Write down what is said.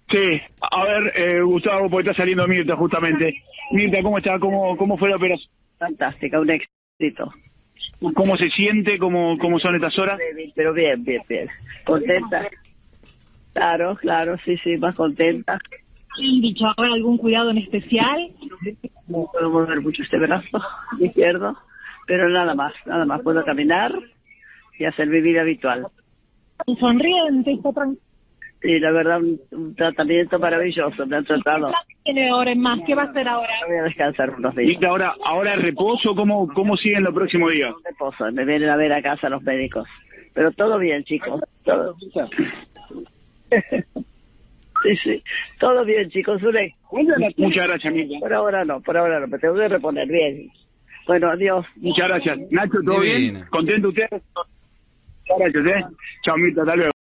Sí, a ver, Gustavo, porque está saliendo Mirta justamente. Mirta, ¿cómo está? ¿Cómo fue la operación? Fantástica, un éxito. ¿Cómo se siente? ¿Cómo son estas horas? Pero bien, bien, bien. Contenta. Claro, sí, más contenta. ¿Han dicho ahora algún cuidado en especial? No puedo mover mucho este brazo izquierdo, pero nada más. Puedo caminar y hacer mi vida habitual. Sonriente, está tranquilo. Y la verdad, un tratamiento maravilloso, me han tratado. Tiene ahora en más, ¿qué va a hacer ahora? Voy a descansar unos días. Mirta, ahora reposo, ¿cómo siguen los próximos días? Reposo, me vienen a ver a casa los médicos. Pero todo bien, chicos. Todo. Sí. Todo bien, chicos. Muchas gracias, Mirta. Por ahora no. Me tengo que reponer bien. Bueno, adiós. Muchas gracias. Nacho, ¿todo bien? ¿Contento usted? Muchas gracias, Chao, Mirta, hasta luego.